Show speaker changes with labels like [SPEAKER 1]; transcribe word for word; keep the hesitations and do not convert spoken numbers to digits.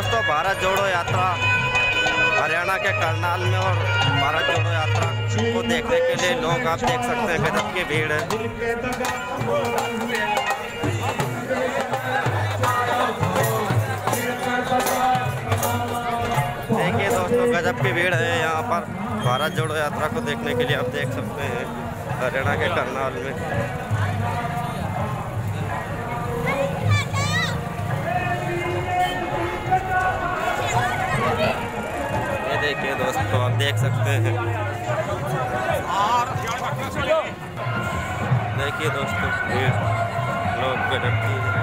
[SPEAKER 1] दोस्तों, भारत जोड़ो यात्रा हरियाणा के करनाल में, और भारत जोड़ो यात्रा को देखने के लिए लोग आप देख सकते हैं गजब की भीड़ है। देखिए दोस्तों, गजब की भीड़ है यहाँ पर भारत जोड़ो यात्रा को देखने के लिए। आप देख सकते हैं हरियाणा के करनाल में। ये देखिए दोस्तों, आप देख सकते हैं। देखिए दोस्तों, भीड़ लोग गजब की